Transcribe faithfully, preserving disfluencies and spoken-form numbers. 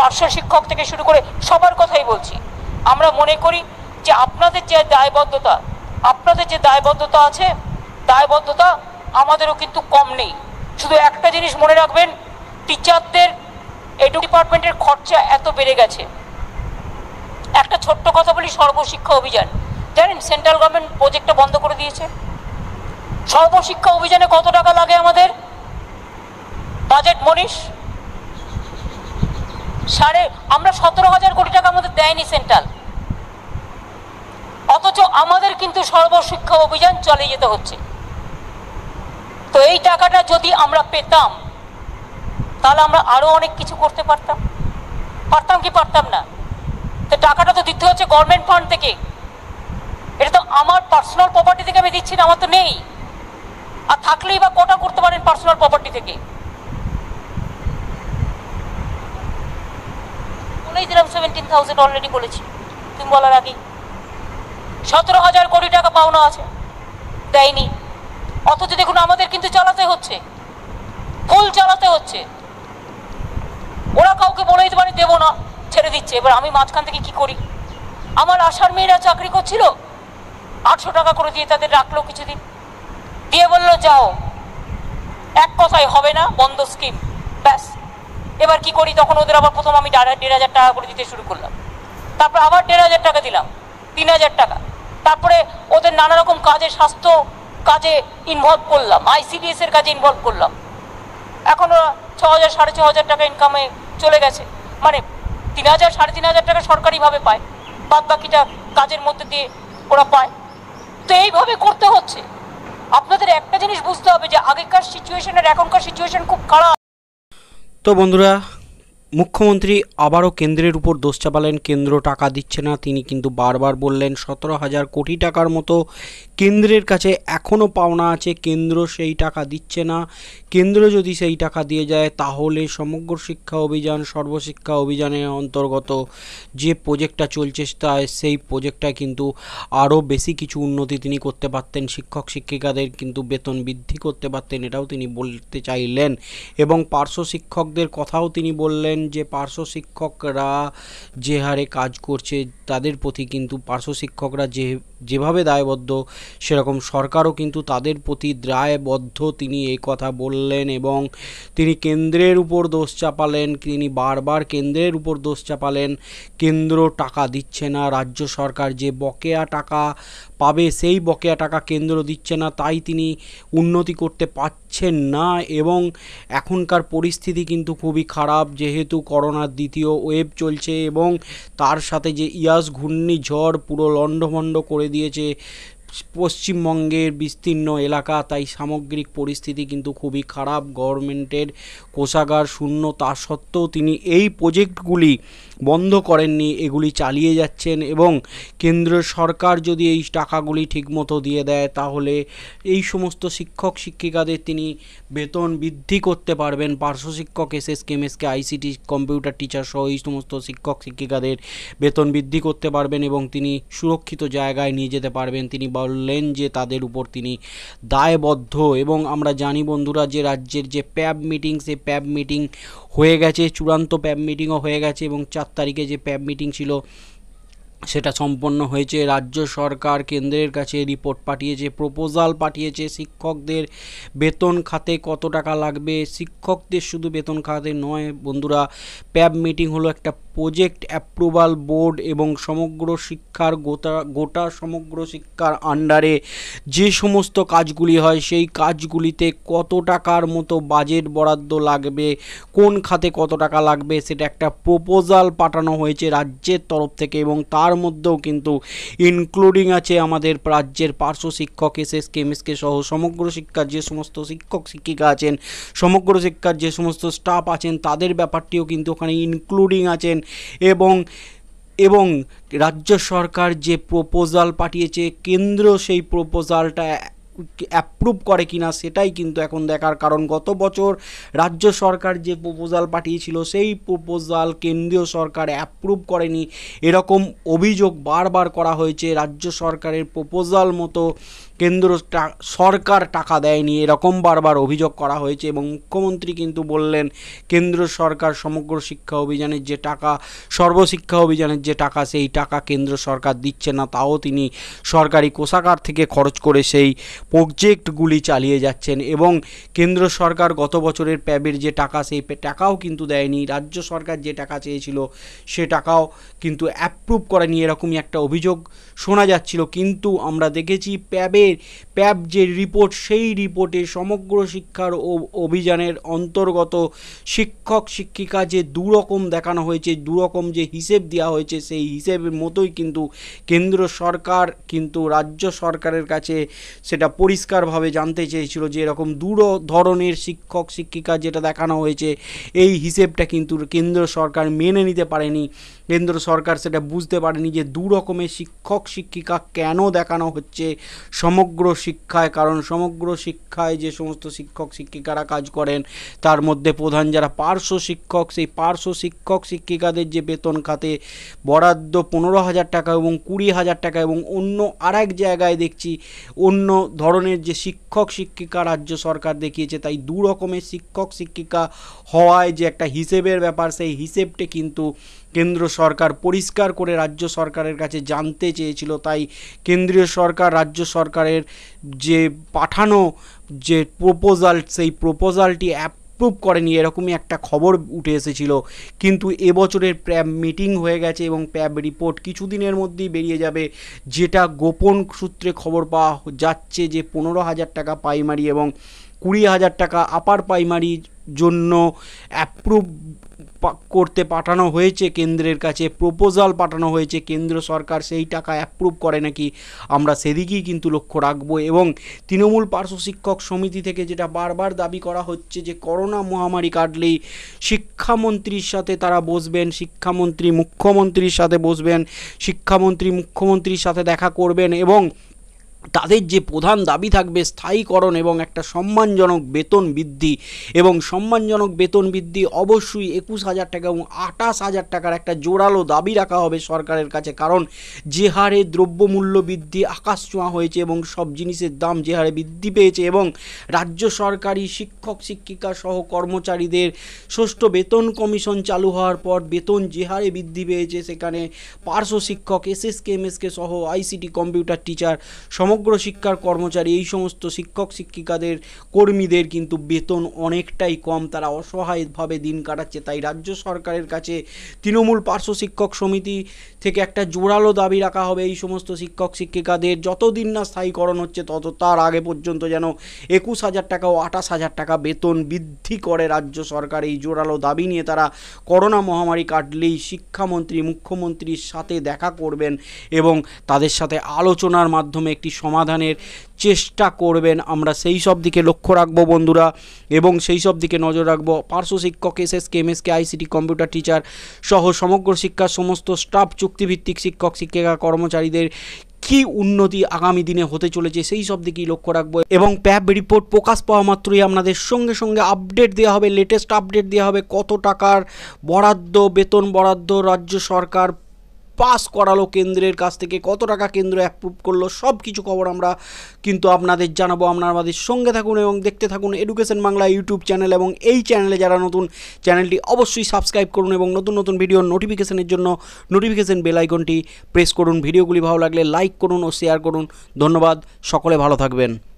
পার্শ্ব শিক্ষক থেকে শুরু করে সবার কথাই বলছি। আমরা মনে করি যে আপনাদের যে দায়বদ্ধতা আপনাদের যে দায়বদ্ধতা আছে, দায়বদ্ধতা আমাদেরও কিন্তু কম নেই। শুধু একটা জিনিস মনে রাখবেন, টিচারদের এডু ডিপার্টমেন্টের খরচা এত বেড়ে গেছে। একটা ছোট্ট কথা বলি, সর্বশিক্ষা অভিযান জানেন সেন্ট্রাল গভর্নমেন্ট প্রজেক্টটা বন্ধ করে দিয়েছে। সর্বশিক্ষা অভিযানে কত টাকা লাগে আমাদের? বাজেট মনীষ সাড়ে আমরা সতেরো হাজার কোটি টাকা আমাদের দেয়নি সেন্ট্রাল, অথচ আমাদের কিন্তু সর্বশিক্ষা অভিযান চালিয়ে যেতে হচ্ছে। তো এই টাকাটা যদি আমরা পেতাম তাহলে আমরা আরো অনেক কিছু করতে পারতাম পারতাম কি পারতাম না? তো টাকাটা তো দিতে হচ্ছে গভর্নমেন্ট ফান্ড থেকে, এটা তো আমার পার্সোনাল প্রপার্টি থেকে আমি দিচ্ছি না, আমার তো নেই। আর থাকলেই বা কোটা করতে পারেন পার্সোনাল প্রপার্টি থেকে? বলেই দিলাম সেভেন্টিন থাউজেন্ড অলরেডি বলেছি তুমি বলার আগেই। সতেরো হাজার কোটি টাকা পাওনা আছে, দেয়নি। অথচ দেখুন আমাদের কিন্তু চালাতে হচ্ছে, ফুল চালাতে হচ্ছে। ওরা কাউকে বলে দিতে পারে দেবো না, ছেড়ে দিচ্ছে। এবার আমি মাঝখান থেকে কি করি? আমার আশার মেয়েরা চাকরি করছিল, আটশো টাকা করে দিয়ে তাদের রাখলো কিছুদিন, দিয়ে বললো যাও, এক কথায় হবে না, বন্ধ স্কিম, ব্যাস। এবার কি করি? তখন ওদের আবার প্রথম আমি দেড় হাজার টাকা করে দিতে শুরু করলাম, তারপর আবার দেড় হাজার টাকা দিলাম, তিন হাজার টাকা। তারপরে ওদের নানা রকম কাজে, স্বাস্থ্য কাজে ইনভলভ করলাম, আইসিডিএস এর কাজে ইনভলভ করলাম। এখন ওরা ছ হাজার সাড়ে ছ হাজার টাকা ইনকামে চলে গেছে। মানে তিন হাজার সাড়ে তিন হাজার টাকা সরকারিভাবে পায়, বাদ বাকিটা কাজের মধ্যে দিয়ে ওরা পায়। তো এইভাবে করতে হচ্ছে। আপনাদের একটা জিনিস বুঝতে হবে যে আগেকার সিচুয়েশন আর এখনকার সিচুয়েশন খুব খারাপ। তো বন্ধুরা, মুখ্যমন্ত্রী আবারও কেন্দ্রের উপর দোষ চাপালেন, কেন্দ্র টাকা দিচ্ছে না। তিনি কিন্তু বারবার বললেন সতেরো হাজার কোটি টাকার মতো কেন্দ্রের কাছে এখনও পাওনা আছে, কেন্দ্র সেই টাকা দিচ্ছে না। কেন্দ্র যদি সেই টাকা দিয়ে যায় তাহলে সমগ্র শিক্ষা অভিযান, সর্বশিক্ষা অভিযানের অন্তর্গত যে প্রজেক্টটা চলছে তাই সেই প্রজেক্টটা কিন্তু আরও বেশি কিছু উন্নতি তিনি করতে পারতেন, শিক্ষক শিক্ষিকাদের কিন্তু বেতন বৃদ্ধি করতে পারতেন, এটাও তিনি বলতে চাইলেন। এবং পার্শ্ব শিক্ষকদের কথাও তিনি বললেন যে পার্শ্ব শিক্ষকরা যে হারে কাজ করছে তাদের প্রতি কিন্তু পার্শ্ব শিক্ষকরা যে যেভাবে দায়বদ্ধ সেরকম সরকারও কিন্তু তাদের প্রতি দায়বদ্ধ, তিনি এই কথা বললেন। এবং তিনি কেন্দ্রের উপর দোষ চাপালেন, তিনি বারবার কেন্দ্রের উপর দোষ চাপালেন, কেন্দ্র টাকা দিচ্ছে না, রাজ্য সরকার যে বকেয়া টাকা পাবে সেই বকেয়া টাকা কেন্দ্র দিচ্ছে না, তাই তিনি উন্নতি করতে পারছেন না। এবং এখনকার পরিস্থিতি কিন্তু খুবই খারাপ, যেহেতু করোনার দ্বিতীয় ওয়েভ চলছে এবং তার সাথে যে ইয়াস ঘূর্ণিঝড় পুরো লণ্ডভণ্ড করে দিয়েছে পশ্চিমবঙ্গের বিস্তীর্ণ এলাকা, তাই সামগ্রিক পরিস্থিতি কিন্তু খুবই খারাপ। গভর্নমেন্টের কোষাগার শূন্য, তা সত্ত্বেও তিনি এই প্রজেক্টগুলি বন্ধ করেননি, এগুলি চালিয়ে যাচ্ছেন। এবং কেন্দ্র সরকার যদি এই টাকাগুলি ঠিকমতো দিয়ে দেয় তাহলে এই সমস্ত শিক্ষক শিক্ষিকাদের তিনি বেতন বৃদ্ধি করতে পারবেন। পার্শ্ব শিক্ষক, SS KMSK, ICT, computer teacher সহ এই সমস্ত শিক্ষক শিক্ষিকাদের বেতন বৃদ্ধি করতে পারবেন এবং তিনি সুরক্ষিত জায়গায় নিয়ে যেতে পারবেন। তিনি বললেন যে তাদের উপর তিনি দায়বদ্ধ। এবং আমরা জানি বন্ধুরা যে রাজ্যের যে প্যাব মিটিং, সে প্যাব মিটিং হয়ে গেছে, চূড়ান্ত প্যাব মিটিংও হয়ে গেছে এবং চার তারিখে যে প্যাব মিটিং ছিল সেটা সম্পন্ন হয়েছে। রাজ্য সরকার কেন্দ্রের কাছে রিপোর্ট পাঠিয়েছে, প্রপোজাল পাঠিয়েছে শিক্ষকদের বেতন খাতে কত টাকা লাগবে। শিক্ষকদের শুধু বেতন খাতে নয় বন্ধুরা, প্যাব মিটিং হলো একটা প্রজেক্ট অ্যাপ্রুভাল বোর্ড এবং সমগ্র শিক্ষার গোটা গোটা সমগ্র শিক্ষার আন্ডারে যে সমস্ত কাজগুলি হয় সেই কাজগুলিতে কত টাকার মতো বাজেট বরাদ্দ লাগবে, কোন খাতে কত টাকা লাগবে, সেটা একটা প্রপোজাল পাঠানো হয়েছে রাজ্যের তরফ থেকে। এবং তার মধ্যেও কিন্তু ইনক্লুডিং আছে আমাদের রাজ্যের পার্শ্ব শিক্ষক, এসএস কেমএসকে সহ সমগ্র শিক্ষার যে সমস্ত শিক্ষক শিক্ষিকা আছেন, সমগ্র শিক্ষার যে সমস্ত স্টাফ আছেন তাদের ব্যাপারটিও কিন্তু ওখানে ইনক্লুডিং আছেন। এবং এবং রাজ্য সরকার যে প্রপোজাল পাঠিয়েছে, কেন্দ্র সেই প্রপোজালটা অ্যাপ্রুভ করে কিনা সেটাই কিন্তু এখন দেখার, কারণ গত বছর রাজ্য সরকার যে প্রপোজাল পাঠিয়েছিল সেই প্রপোজাল কেন্দ্রীয় সরকার অ্যাপ্রুভ করেনি এরকম অভিযোগ বারবার করা হয়েছে। রাজ্য সরকারের প্রপোজাল মতো কেন্দ্র সরকার টাকা দেয়নি এরকম বারবার অভিযোগ করা হয়েছে এবং মুখ্যমন্ত্রী কিন্তু বললেন কেন্দ্র সরকার সমগ্র শিক্ষা অভিযানের যে টাকা, সর্বশিক্ষা অভিযানের যে টাকা, সেই টাকা কেন্দ্র সরকার দিচ্ছে না, তাও তিনি সরকারি কোষাগার থেকে খরচ করে সেই প্রজেক্টগুলি চালিয়ে যাচ্ছেন এবং কেন্দ্র সরকার গত বছরের প্যাবের যে টাকা সেই টাকাও কিন্তু দেয়নি, রাজ্য সরকার যে টাকা চেয়েছিল সে টাকাও কিন্তু অ্যাপ্রুভ করেনি এরকমই একটা অভিযোগ শোনা যাচ্ছিল। কিন্তু আমরা দেখেছি প্যাবের প্যাব যে রিপোর্ট সেই রিপোর্টে সমগ্র শিক্ষার অভিযানের অন্তর্গত শিক্ষক শিক্ষিকা যে দুরকম দেখানো হয়েছে, দুরকম যে হিসেব দেওয়া হয়েছে সেই হিসেবের মতোই কিন্তু কেন্দ্র সরকার কিন্তু রাজ্য সরকারের কাছে সেটা পরিষ্কারভাবে জানতে চেয়েছিল যে এরকম দু ধরনের শিক্ষক শিক্ষিকা যেটা দেখানো হয়েছে এই হিসেবটা কিন্তু কেন্দ্র সরকার মেনে নিতে পারেনি। কেন্দ্র সরকার সেটা বুঝতে পারেনি যে দু রকমের শিক্ষক শিক্ষিকা কেন দেখানো হচ্ছে সমগ্র শিক্ষায়, কারণ সমগ্র শিক্ষায় যে সমস্ত শিক্ষক শিক্ষিকারা কাজ করেন তার মধ্যে প্রধান যারা পার্শ্ব শিক্ষক, সেই পার্শ্ব শিক্ষক শিক্ষিকাদের যে বেতন খাতে বরাদ্দ পনেরো হাজার টাকা এবং কুড়ি হাজার টাকা এবং অন্য আর এক জায়গায় দেখছি অন্য ধরনের যে শিক্ষক শিক্ষিকা রাজ্য সরকার দেখিয়েছে, তাই দু রকমের শিক্ষক শিক্ষিকা হওয়ায় যে একটা হিসেবের ব্যাপার সেই হিসেবটা কিন্তু কেন্দ্র সরকার পরিষ্কার করে রাজ্য সরকারের কাছে জানতে চেয়েছিল। তাই কেন্দ্রীয় সরকার রাজ্য সরকারের যে পাঠানো যে প্রপোজাল সেই প্রপোজালটি অ্যাপ্রুভ করেনি এরকমই একটা খবর উঠে এসেছিল। কিন্তু এবছরের প্যাব মিটিং হয়ে গেছে এবং প্যাব রিপোর্ট কিছুদিনের মধ্যেই বেরিয়ে যাবে, যেটা গোপন সূত্রে খবর পাওয়া যাচ্ছে যে পনেরো হাজার টাকা প্রাইমারি এবং কুড়ি হাজার টাকা আপার প্রাইমারির জন্য অ্যাপ্রুভ করতে পাঠানো হয়েছে কেন্দ্রের কাছে, প্রপোজাল পাঠানো হয়েছে, কেন্দ্র সরকার সেই টাকা অ্যাপ্রুভ করে নাকি আমরা সেদিকেই কিন্তু লক্ষ্য রাখবো। এবং তৃণমূল পার্শ্ব শিক্ষক সমিতি থেকে যেটা বারবার দাবি করা হচ্ছে যে করোনা মহামারী কাটলেই শিক্ষামন্ত্রীর সাথে তারা বসবেন, শিক্ষামন্ত্রী মুখ্যমন্ত্রীর সাথে বসবেন, শিক্ষামন্ত্রী মুখ্যমন্ত্রীর সাথে দেখা করবেন এবং তাদের যে প্রধান দাবি থাকবে স্থায়ীকরণ এবং একটা সম্মানজনক বেতন বৃদ্ধি, এবং সম্মানজনক বেতন বৃদ্ধি অবশ্যই একুশ হাজার টাকা এবং আঠাশ হাজার টাকার একটা জোরালো দাবি রাখা হবে সরকারের কাছে। কারণ যে হারে দ্রব্যমূল্য বৃদ্ধি আকাশ ছোঁয়া হয়েছে এবং সব জিনিসের দাম যে হারে বৃদ্ধি পেয়েছে এবং রাজ্য সরকারি শিক্ষক শিক্ষিকা সহ কর্মচারীদের ষষ্ঠ বেতন কমিশন চালু হওয়ার পর বেতন যে হারে বৃদ্ধি পেয়েছে, সেখানে পার্শ্ব শিক্ষক এসএসকে এমএসকে সহ আইসিটি কম্পিউটার টিচার সমগ্র শিক্ষার কর্মচারী এই সমস্ত শিক্ষক শিক্ষিকাদের কর্মীদের কিন্তু বেতন অনেকটাই কম, তারা অসহায়ভাবে দিন কাটাচ্ছে। তাই রাজ্য সরকারের কাছে তৃণমূল পার্শ্ব শিক্ষক সমিতি থেকে একটা জোরালো দাবি রাখা হবে এই সমস্ত শিক্ষক শিক্ষিকাদের যতদিন না স্থায়ীকরণ হচ্ছে তত তার আগে পর্যন্ত যেন একুশ হাজার টাকা ও আঠাশ হাজার টাকা বেতন বৃদ্ধি করে রাজ্য সরকার। এই জোরালো দাবি নিয়ে তারা করোনা মহামারী কাটলেই শিক্ষামন্ত্রী মুখ্যমন্ত্রীর সাথে দেখা করবেন এবং তাদের সাথে আলোচনার মাধ্যমে একটি সমাধানের চেষ্টা করবেন। আমরা সেই সব দিকে লক্ষ্য রাখবো বন্ধুরা এবং সেই সব দিকে নজর রাখবো। পার্শ্ব শিক্ষক SSK MSK ICT computer teacher সহ সমগ্র শিক্ষার সমস্ত স্টাফ চুক্তিভিত্তিক শিক্ষক শিক্ষিকা কর্মচারীদের কি উন্নতি আগামী দিনে হতে চলেছে সেই সব দিকেই লক্ষ্য রাখবো এবং প্যাব রিপোর্ট প্রকাশ পাওয়া মাত্রই আপনাদের সঙ্গে সঙ্গে আপডেট দেওয়া হবে, লেটেস্ট আপডেট দেওয়া হবে কত টাকার বরাদ্দ, বেতন বরাদ্দ রাজ্য সরকার পাস করালো কেন্দ্রের কাছ থেকে, কত টাকা কেন্দ্র অ্যাপ্রুভ করলো, সব কিছু খবর আমরা কিন্তু আপনাদের জানাবো। আপনারা আমাদের সঙ্গে থাকুন এবং দেখতে থাকুন এডুকেশন বাংলা ইউটিউব চ্যানেল এবং এই চ্যানেলে যারা নতুন চ্যানেলটি অবশ্যই সাবস্ক্রাইব করুন এবং নতুন নতুন ভিডিওর নোটিফিকেশনের জন্য নোটিফিকেশন বেল আইকনটি প্রেস করুন। ভিডিওগুলি ভালো লাগলে লাইক করুন ও শেয়ার করুন। ধন্যবাদ, সকলে ভালো থাকবেন।